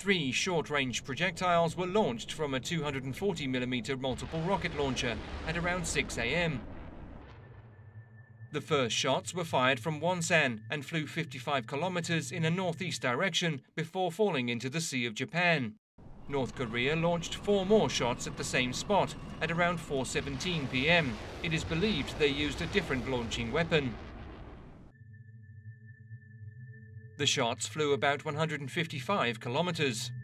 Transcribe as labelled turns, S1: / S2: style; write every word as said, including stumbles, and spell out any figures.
S1: Three short-range projectiles were launched from a two hundred forty millimeter multiple rocket launcher at around six A M The first shots were fired from Wonsan and flew fifty-five kilometres in a northeast direction before falling into the Sea of Japan. North Korea launched four more shots at the same spot at around four seventeen P M It is believed they used a different launching weapon. The shots flew about one hundred fifty-five kilometres.